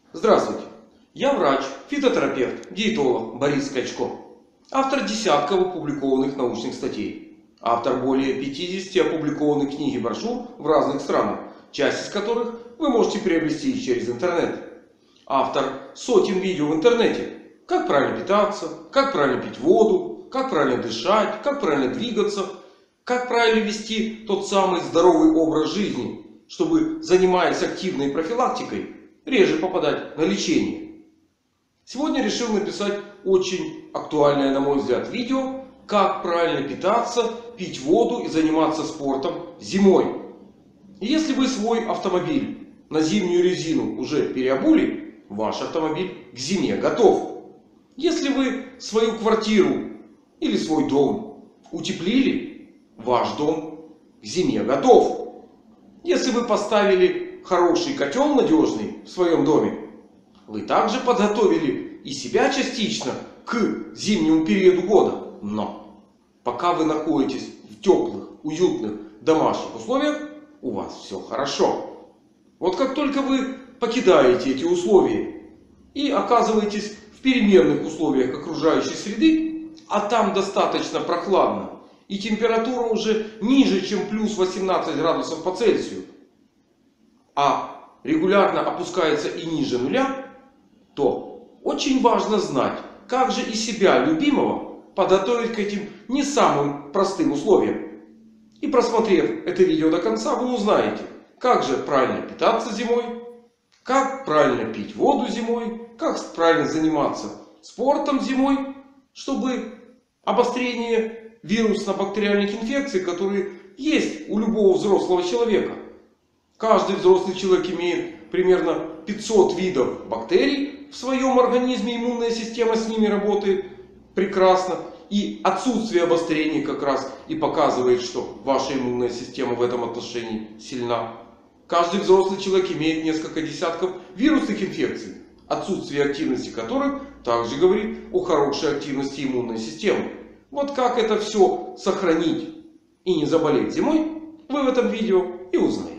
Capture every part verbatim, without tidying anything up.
Здравствуйте! Я врач, фитотерапевт, диетолог Борис Скачко. Автор десятков опубликованных научных статей. Автор более пятидесяти опубликованных книг и брошюр в разных странах, часть из которых вы можете приобрести через интернет. Автор сотен видео в интернете. Как правильно питаться, как правильно пить воду, как правильно дышать, как правильно двигаться, как правильно вести тот самый здоровый образ жизни, чтобы, занимаясь активной профилактикой, реже попадать на лечение. Сегодня решил написать очень актуальное, на мой взгляд, видео, как правильно питаться, пить воду и заниматься спортом зимой. И если вы свой автомобиль на зимнюю резину уже переобули, ваш автомобиль к зиме готов. Если вы свою квартиру или свой дом утеплили, ваш дом к зиме готов. Если вы поставили хороший котел надежный в своем доме, вы также подготовили и себя частично к зимнему периоду года. Но пока вы находитесь в теплых, уютных домашних условиях, у вас все хорошо. Вот как только вы покидаете эти условия и оказываетесь в переменных условиях окружающей среды, а там достаточно прохладно и температура уже ниже, чем плюс восемнадцать градусов по Цельсию, а регулярно опускается и ниже нуля, то очень важно знать, как же и себя любимого подготовить к этим не самым простым условиям. И просмотрев это видео до конца, вы узнаете, как же правильно питаться зимой, как правильно пить воду зимой, как правильно заниматься спортом зимой, чтобы обострение вирусно-бактериальных инфекций, которые есть у любого взрослого человека. Каждый взрослый человек имеет примерно пятьсот видов бактерий в своем организме. Иммунная система с ними работает прекрасно. И отсутствие обострения как раз и показывает, что ваша иммунная система в этом отношении сильна. Каждый взрослый человек имеет несколько десятков вирусных инфекций, отсутствие активности которых также говорит о хорошей активности иммунной системы. Вот как это все сохранить и не заболеть зимой, вы в этом видео и узнаете.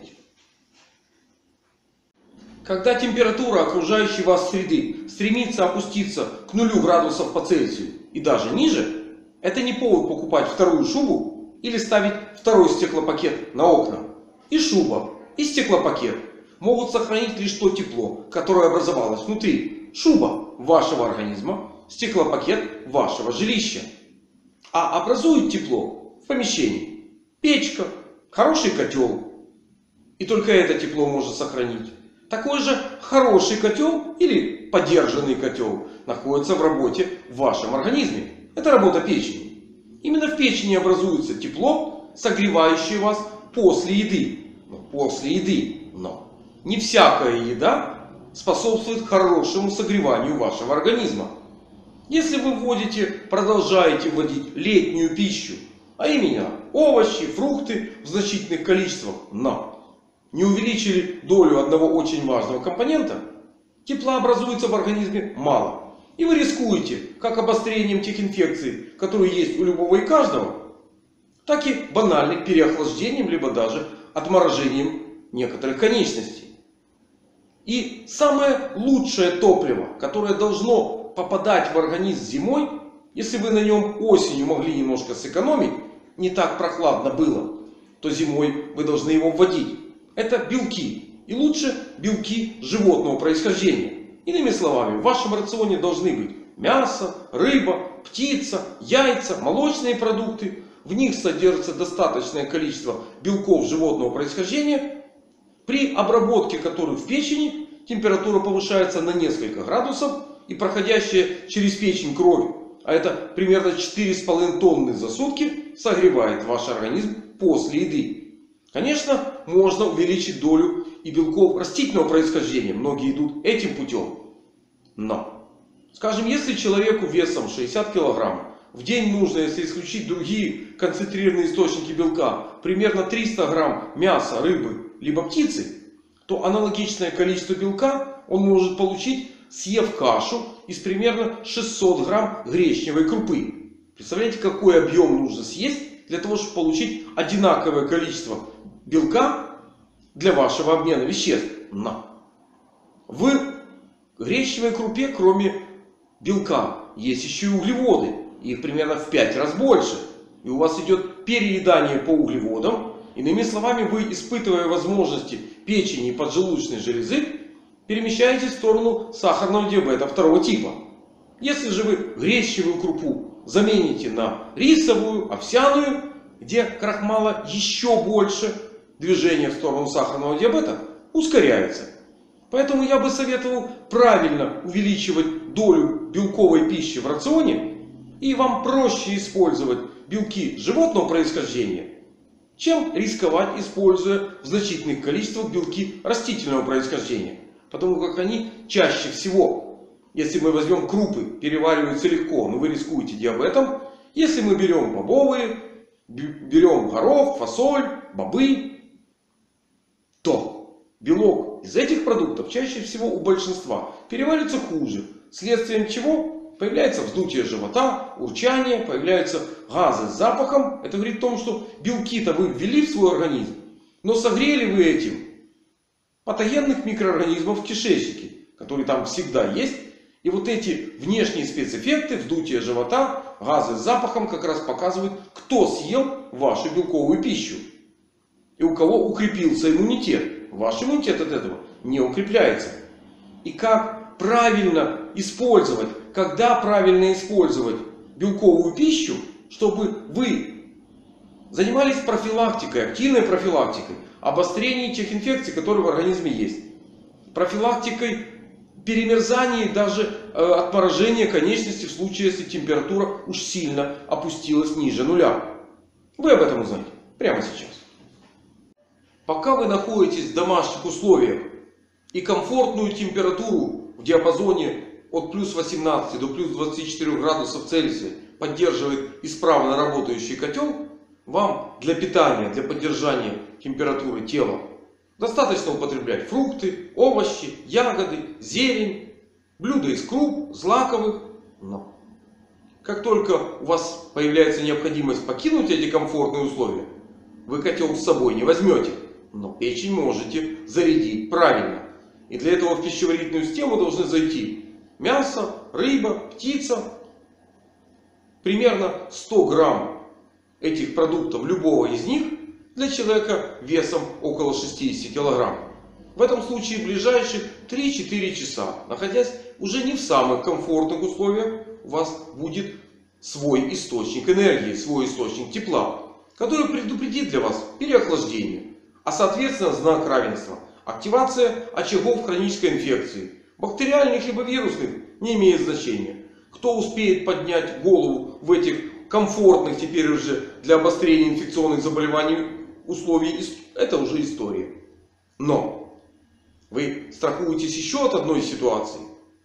Когда температура окружающей вас среды стремится опуститься к нулю градусов по Цельсию и даже ниже, это не повод покупать вторую шубу или ставить второй стеклопакет на окна. И шуба, и стеклопакет могут сохранить лишь то тепло, которое образовалось внутри. Шуба вашего организма, стеклопакет вашего жилища. А образует тепло в помещении печка, хороший котел. И только это тепло может сохранить. Такой же хороший котел или подержанный котел находится в работе в вашем организме. Это работа печени. Именно в печени образуется тепло, согревающее вас после еды. Но после еды. Но не всякая еда способствует хорошему согреванию вашего организма. Если вы вводите, продолжаете вводить летнюю пищу, а именно овощи, фрукты в значительных количествах, но не увеличили долю одного очень важного компонента, тепла образуется в организме мало. И вы рискуете как обострением тех инфекций, которые есть у любого и каждого, так и банальным переохлаждением, либо даже отморожением некоторых конечностей. И самое лучшее топливо, которое должно попадать в организм зимой, если вы на нем осенью могли немножко сэкономить, не так прохладно было, то зимой вы должны его вводить. Это белки. И лучше белки животного происхождения. Иными словами, в вашем рационе должны быть мясо, рыба, птица, яйца, молочные продукты. В них содержится достаточное количество белков животного происхождения, при обработке которых в печени температура повышается на несколько градусов. И проходящая через печень кровь, а это примерно четыре с половиной тонны за сутки, согревает ваш организм после еды. Конечно, можно увеличить долю и белков растительного происхождения. Многие идут этим путем. Но, скажем, если человеку весом шестьдесят килограмм в день нужно, если исключить другие концентрированные источники белка, примерно триста грамм мяса, рыбы, либо птицы, то аналогичное количество белка он может получить, съев кашу из примерно шестисот грамм гречневой крупы. Представляете, какой объем нужно съесть для того, чтобы получить одинаковое количество белка для вашего обмена веществ. Но вы гречневой крупе, кроме белка, есть еще и углеводы. Их примерно в пять раз больше. И у вас идет переедание по углеводам. Иными словами, вы, испытывая возможности печени и поджелудочной железы, перемещаетесь в сторону сахарного диабета второго типа. Если же вы гречневую крупу замените на рисовую, овсяную, где крахмала еще больше, движение в сторону сахарного диабета ускоряется. Поэтому я бы советовал правильно увеличивать долю белковой пищи в рационе. И вам проще использовать белки животного происхождения, чем рисковать, используя в значительных количествах белки растительного происхождения. Потому как они чаще всего, если мы возьмем крупы, перевариваются легко, но вы рискуете диабетом. Если мы берем бобовые, берем горох, фасоль, бобы, то белок из этих продуктов чаще всего у большинства переваривается хуже. Следствием чего появляется вздутие живота, урчание, появляются газы с запахом. Это говорит о том, что белки-то вы ввели в свой организм, но согрели вы этим патогенных микроорганизмов в кишечнике, которые там всегда есть. И вот эти внешние спецэффекты, вздутие живота, газы с запахом как раз показывают, кто съел вашу белковую пищу. И у кого укрепился иммунитет. Ваш иммунитет от этого не укрепляется. И как правильно использовать, когда правильно использовать белковую пищу, чтобы вы занимались профилактикой, активной профилактикой обострения тех инфекций, которые в организме есть. Профилактикой перемерзания и даже э, отморожения конечностей в случае, если температура уж сильно опустилась ниже нуля. Вы об этом узнаете прямо сейчас. Пока вы находитесь в домашних условиях и комфортную температуру в диапазоне от плюс восемнадцати до плюс двадцати четырёх градусов Цельсия поддерживает исправно работающий котел, вам для питания, для поддержания температуры тела достаточно употреблять фрукты, овощи, ягоды, зелень, блюда из круп, злаковых. Но как только у вас появляется необходимость покинуть эти комфортные условия, вы котел с собой не возьмете. Но печень можете зарядить правильно. И для этого в пищеварительную систему должны зайти мясо, рыба, птица. Примерно сто грамм этих продуктов, любого из них, для человека весом около шестидесяти килограмм. В этом случае ближайшие три-четыре часа, находясь уже не в самых комфортных условиях, у вас будет свой источник энергии, свой источник тепла, который предупредит для вас переохлаждение. А соответственно знак равенства. Активация очагов хронической инфекции. Бактериальных либо вирусных не имеет значения. Кто успеет поднять голову в этих комфортных теперь уже для обострения инфекционных заболеваний условий, это уже история. Но вы страхуетесь еще от одной ситуации.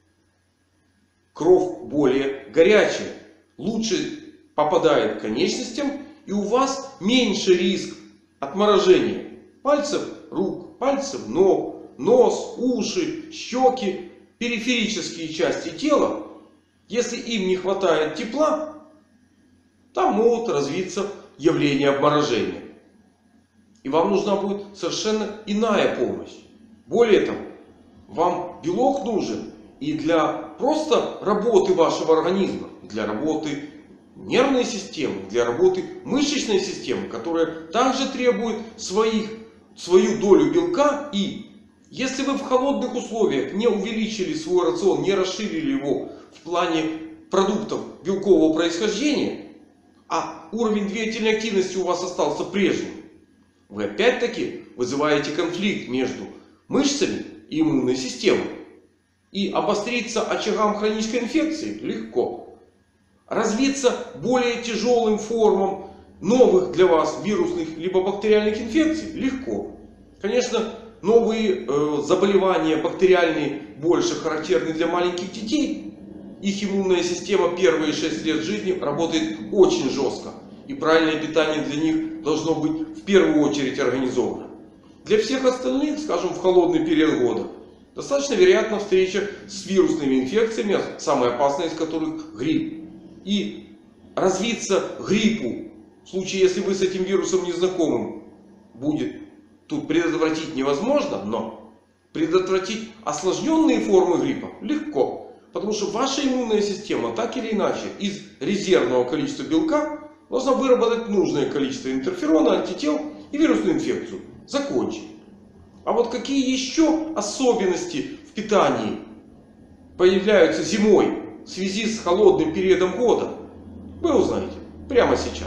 Кровь более горячая. Лучше попадает к конечностям. И у вас меньше риск отморожения пальцев рук, пальцев ног, нос, уши, щеки, периферические части тела. Если им не хватает тепла, там могут развиться явления обморожения. И вам нужна будет совершенно иная помощь. Более того, вам белок нужен и для просто работы вашего организма, для работы нервной системы, для работы мышечной системы, которая также требует своих, свою долю белка. И если вы в холодных условиях не увеличили свой рацион, не расширили его в плане продуктов белкового происхождения, а уровень двигательной активности у вас остался прежним, вы опять-таки вызываете конфликт между мышцами и иммунной системой. И обостриться очагам хронической инфекции легко. Развиться более тяжелым формам новых для вас вирусных либо бактериальных инфекций легко. Конечно, новые э, заболевания бактериальные больше характерны для маленьких детей. Их иммунная система первые шесть лет жизни работает очень жестко. И правильное питание для них должно быть в первую очередь организовано. Для всех остальных, скажем, в холодный период года, достаточно вероятна встреча с вирусными инфекциями, самая опасная из которых грипп. И развиться гриппу, в случае, если вы с этим вирусом не знакомым, будет тут предотвратить невозможно, но Предотвратить осложненные формы гриппа легко. Потому что ваша иммунная система так или иначе из резервного количества белка должна выработать нужное количество интерферона, антител и вирусную инфекцию закончить. А вот какие еще особенности в питании появляются зимой в связи с холодным периодом года, вы узнаете прямо сейчас.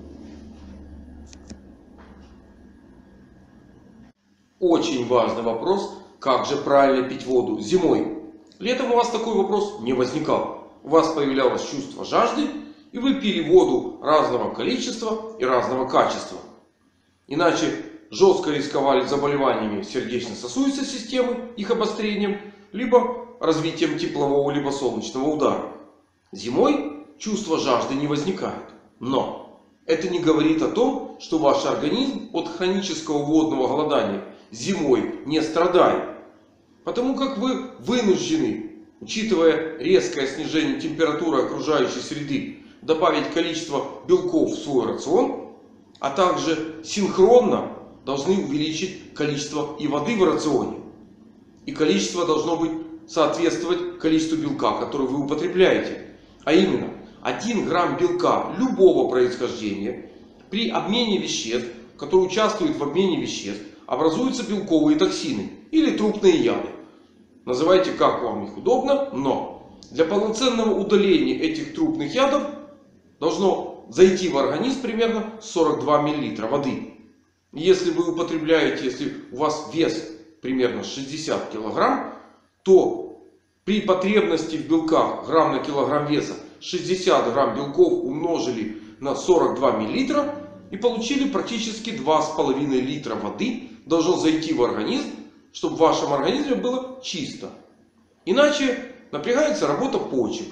Очень важный вопрос, как же правильно пить воду зимой. Летом у вас такой вопрос не возникал. У вас появлялось чувство жажды, и вы пили воду разного количества и разного качества. Иначе жестко рисковали заболеваниями сердечно-сосудистой системы, их обострением, либо развитием теплового либо солнечного удара. Зимой чувство жажды не возникает. Но это не говорит о том, что ваш организм от хронического водного голодания зимой не страдает. Потому как вы вынуждены, учитывая резкое снижение температуры окружающей среды, добавить количество белков в свой рацион, а также синхронно должны увеличить количество и воды в рационе. И количество должно быть соответствовать количеству белка, который вы употребляете. А именно один грамм белка любого происхождения при обмене веществ, которые участвуют в обмене веществ, образуются белковые токсины или трупные яды. Называйте как вам их удобно, но для полноценного удаления этих трупных ядов должно зайти в организм примерно сорок два миллилитра воды. Если вы употребляете, если у вас вес примерно шестьдесят килограмм, то при потребности в белках грамм на килограмм веса шестьдесят грамм белков умножили на сорок два миллилитра и получили практически два с половиной литра воды. Должно зайти в организм, чтобы в вашем организме было чисто. Иначе напрягается работа почек.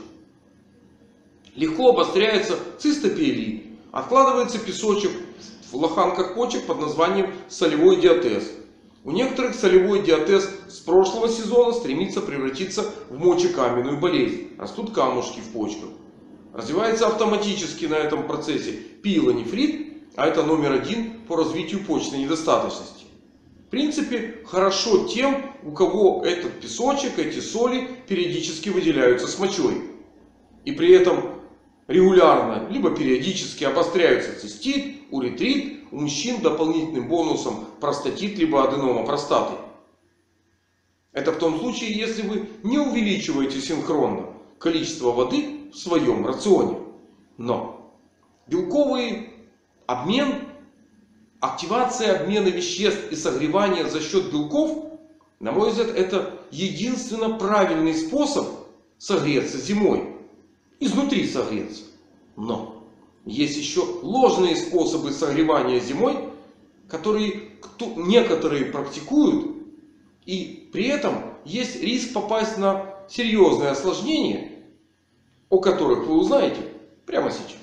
Легко обостряется цистопиелит. Откладывается песочек в лоханках почек под названием солевой диатез. У некоторых солевой диатез с прошлого сезона стремится превратиться в мочекаменную болезнь. Растут камушки в почках. Развивается автоматически на этом процессе пиелонефрит, а это номер один по развитию почечной недостаточности. В принципе, хорошо тем, у кого этот песочек, эти соли периодически выделяются с мочой. И при этом регулярно, либо периодически обостряются цистит, уретрит. У мужчин дополнительным бонусом простатит, либо аденома простаты. Это в том случае, если вы не увеличиваете синхронно количество воды в своем рационе. Но белковый обмен, активация обмена веществ и согревание за счет белков, на мой взгляд, это единственно правильный способ согреться зимой. Изнутри согреться. Но есть еще ложные способы согревания зимой, которые некоторые практикуют. И при этом есть риск попасть на серьезные осложнения, о которых вы узнаете прямо сейчас.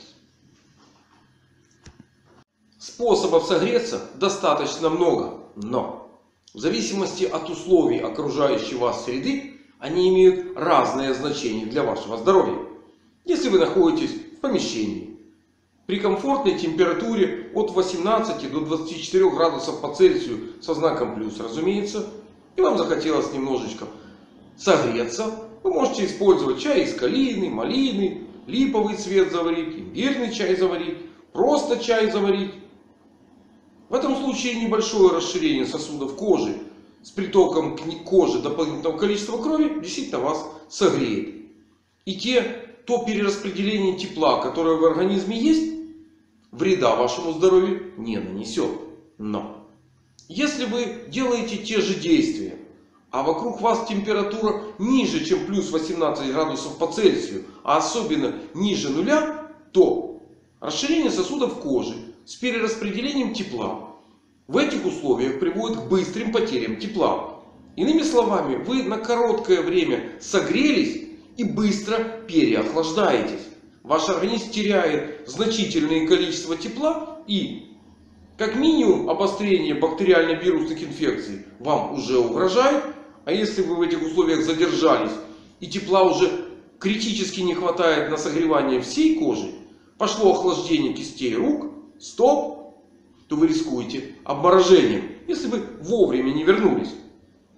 Способов согреться достаточно много. Но в зависимости от условий окружающей вас среды, они имеют разное значение для вашего здоровья. Если вы находитесь в помещении при комфортной температуре от восемнадцати до двадцати четырёх градусов по Цельсию со знаком плюс, разумеется, и вам захотелось немножечко согреться, вы можете использовать чай из калины, малины, липовый цвет заварить, имбирный чай заварить, просто чай заварить. В этом случае небольшое расширение сосудов кожи с притоком к коже дополнительного количества крови действительно вас согреет. И те то перераспределение тепла, которое в организме есть, вреда вашему здоровью не нанесет. Но если вы делаете те же действия, а вокруг вас температура ниже, чем плюс восемнадцать градусов по Цельсию, а особенно ниже нуля, то расширение сосудов кожи с перераспределением тепла в этих условиях приводит к быстрым потерям тепла. Иными словами, вы на короткое время согрелись и быстро переохлаждаетесь. Ваш организм теряет значительное количество тепла, и как минимум обострение бактериально-вирусных инфекций вам уже угрожает. А если вы в этих условиях задержались и тепла уже критически не хватает на согревание всей кожи, пошло охлаждение кистей рук, стоп, то вы рискуете обморожением, если вы вовремя не вернулись.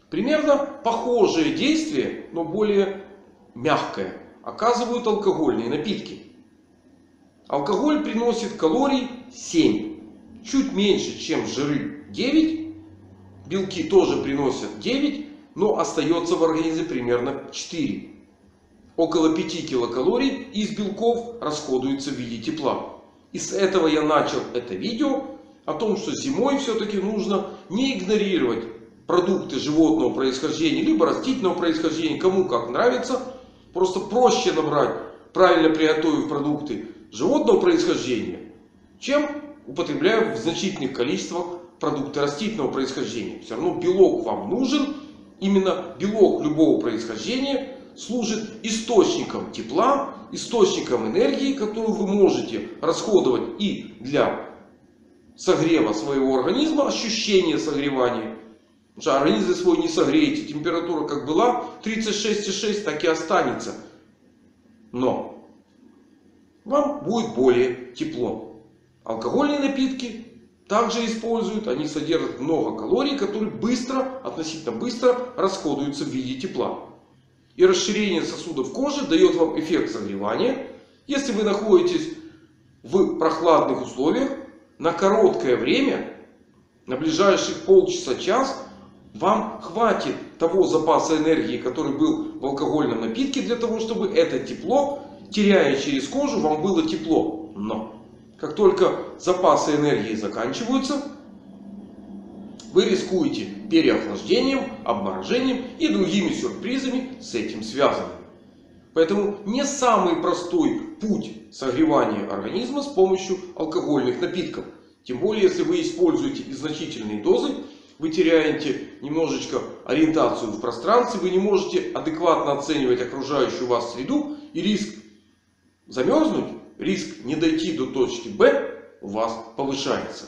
Примерно похожее действие, но более мягкое, оказывают алкогольные напитки. Алкоголь приносит калорий семь. Чуть меньше, чем жиры девять. Белки тоже приносят девять. Но остается в организме примерно четыре. Около пяти килокалорий из белков расходуется в виде тепла. И с этого я начал это видео. О том, что зимой все-таки нужно не игнорировать продукты животного происхождения, либо растительного происхождения. Кому как нравится. Просто проще набрать, правильно приготовив продукты животного происхождения, чем употребляя в значительных количествах продукты растительного происхождения. Все равно белок вам нужен. Именно белок любого происхождения служит источником тепла, источником энергии, которую вы можете расходовать и для согрева своего организма, ощущения согревания. Потому что организм свой не согреете. Температура как была тридцать шесть и шесть, так и останется. Но вам будет более тепло. Алкогольные напитки также используют. Они содержат много калорий, которые быстро, относительно быстро расходуются в виде тепла. И расширение сосудов кожи дает вам эффект согревания. Если вы находитесь в прохладных условиях, на короткое время, на ближайших полчаса-час, вам хватит того запаса энергии, который был в алкогольном напитке, для того, чтобы это тепло, теряя через кожу, вам было тепло. Но как только запасы энергии заканчиваются, вы рискуете переохлаждением, обморожением и другими сюрпризами с этим связанными. Поэтому не самый простой путь согревания организма с помощью алкогольных напитков. Тем более, если вы используете значительные дозы, вы теряете немножечко ориентацию в пространстве, вы не можете адекватно оценивать окружающую вас среду, и риск замерзнуть, риск не дойти до точки Б у вас повышается.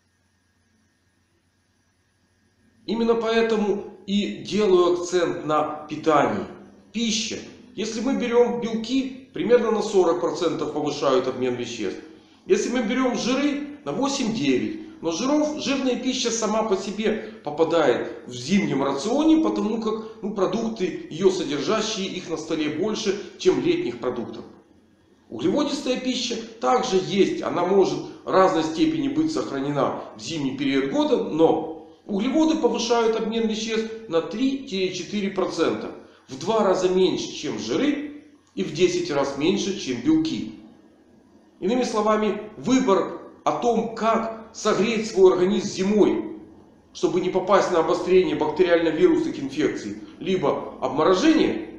Именно поэтому и делаю акцент на питании. Пища. Если мы берем белки, примерно на сорок процентов повышают обмен веществ. Если мы берем жиры, на восемь-девять процентов. Но жиров, жирная пища сама по себе попадает в зимнем рационе, потому как ну, продукты, ее содержащие, их на столе больше, чем летних продуктов. Углеводистая пища также есть. Она может в разной степени быть сохранена в зимний период года. Но углеводы повышают обмен веществ на три-четыре процента. В два раза меньше, чем жиры. И в десять раз меньше, чем белки. Иными словами, выбор о том, как согреть свой организм зимой, чтобы не попасть на обострение бактериально-вирусных инфекций, либо обморожение,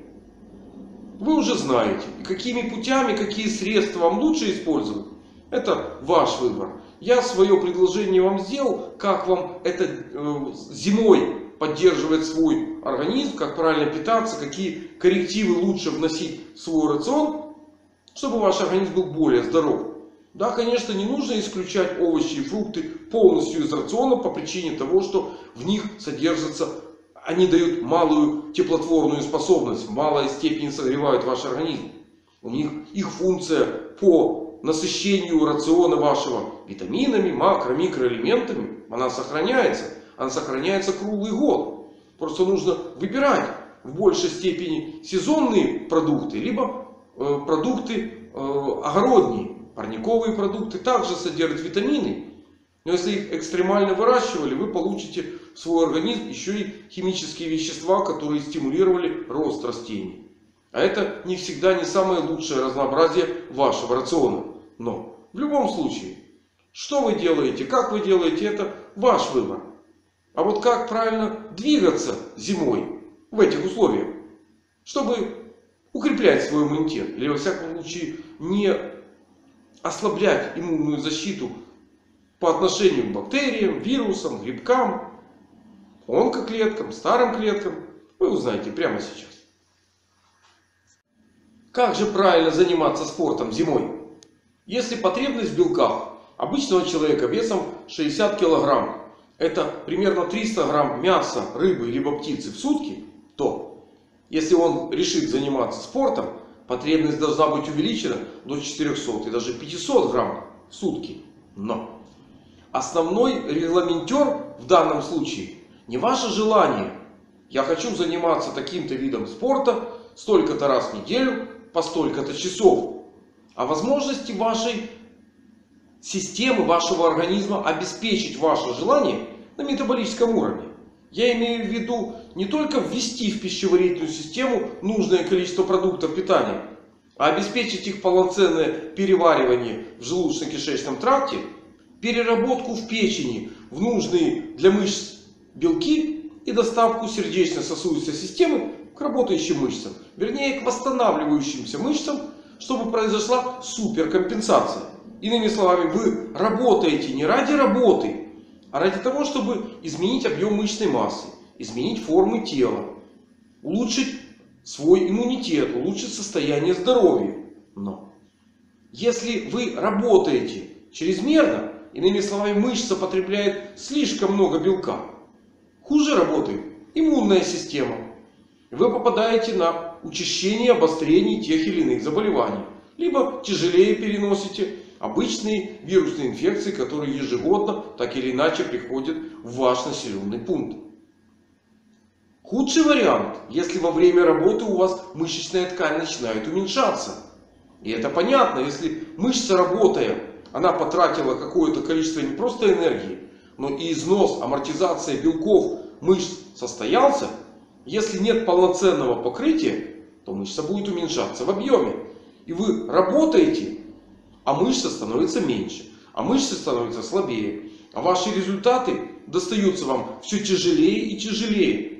вы уже знаете. И какими путями, какие средства вам лучше использовать, это ваш выбор. Я свое предложение вам сделал, как вам это э, зимой поддерживать свой организм, как правильно питаться, какие коррективы лучше вносить в свой рацион, чтобы ваш организм был более здоров. Да, конечно, не нужно исключать овощи и фрукты полностью из рациона по причине того, что в них содержатся, они дают малую теплотворную способность, в малой степени согревают ваш организм. У них их функция по насыщению рациона вашего витаминами, макро, микроэлементами, она сохраняется. Она сохраняется круглый год. Просто нужно выбирать в большей степени сезонные продукты, либо э, продукты э, огородние. Парниковые продукты также содержат витамины. Но если их экстремально выращивали, вы получите в свой организм еще и химические вещества, которые стимулировали рост растений. А это не всегда не самое лучшее разнообразие вашего рациона. Но в любом случае, что вы делаете, как вы делаете, это ваш выбор. А вот как правильно двигаться зимой в этих условиях, чтобы укреплять свой иммунитет, или во всяком случае не ослаблять иммунную защиту по отношению к бактериям, вирусам, грибкам, онкоклеткам, старым клеткам, вы узнаете прямо сейчас. Как же правильно заниматься спортом зимой? Если потребность в белках обычного человека весом шестьдесят килограмм, это примерно триста грамм мяса, рыбы либо птицы в сутки, то если он решит заниматься спортом, потребность должна быть увеличена до четырёхсот и даже пятисот грамм в сутки. Но основной регламентер в данном случае не ваше желание, Я хочу заниматься таким-то видом спорта столько-то раз в неделю по столько-то часов. А возможности вашей системы, вашего организма обеспечить ваше желание на метаболическом уровне. Я имею в виду не только ввести в пищеварительную систему нужное количество продуктов питания, а обеспечить их полноценное переваривание в желудочно-кишечном тракте, переработку в печени в нужные для мышц белки и доставку сердечно-сосудистой системы к работающим мышцам. Вернее, к восстанавливающимся мышцам, чтобы произошла суперкомпенсация. Иными словами, вы работаете не ради работы, а ради того, чтобы изменить объем мышечной массы, изменить формы тела, улучшить свой иммунитет, улучшить состояние здоровья. Но если вы работаете чрезмерно, иными словами, мышца потребляет слишком много белка, хуже работает иммунная система. Вы попадаете на учащение обострений тех или иных заболеваний. Либо тяжелее переносите обычные вирусные инфекции, которые ежегодно так или иначе приходят в ваш населенный пункт. Худший вариант, если во время работы у вас мышечная ткань начинает уменьшаться. И это понятно, если мышца, работая, она потратила какое-то количество не просто энергии, но и износ, амортизация белков мышц состоялся. Если нет полноценного покрытия, то мышца будет уменьшаться в объеме. И вы работаете, а мышца становится меньше. А мышцы становятся слабее. А ваши результаты достаются вам все тяжелее и тяжелее.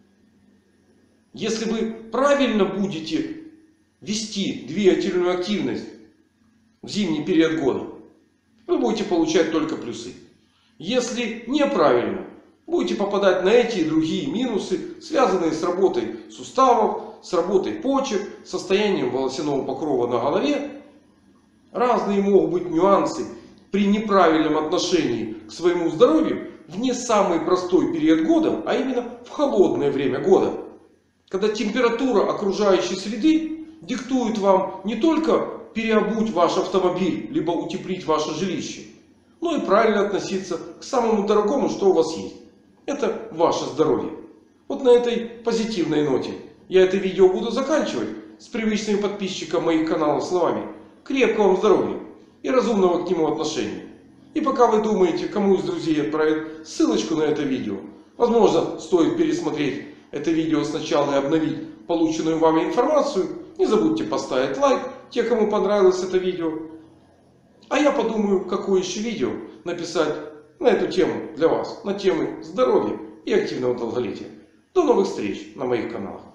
Если вы правильно будете вести двигательную активность в зимний период года, вы будете получать только плюсы. Если неправильно, будете попадать на эти и другие минусы, связанные с работой суставов, с работой почек, состоянием волосяного покрова на голове. Разные могут быть нюансы при неправильном отношении к своему здоровью в не самый простой период года, а именно в холодное время года. Когда температура окружающей среды диктует вам не только переобуть ваш автомобиль, либо утеплить ваше жилище, но и правильно относиться к самому дорогому, что у вас есть. Это ваше здоровье. Вот на этой позитивной ноте я это видео буду заканчивать с привычными подписчикам моих каналов словами: крепкого вам здоровья и разумного к нему отношения. И пока вы думаете, кому из друзей отправить ссылочку на это видео, возможно, стоит пересмотреть это видео сначала и обновить полученную вами информацию. Не забудьте поставить лайк, те, кому понравилось это видео. А я подумаю, какое еще видео написать на эту тему для вас. На темы здоровья и активного долголетия. До новых встреч на моих каналах.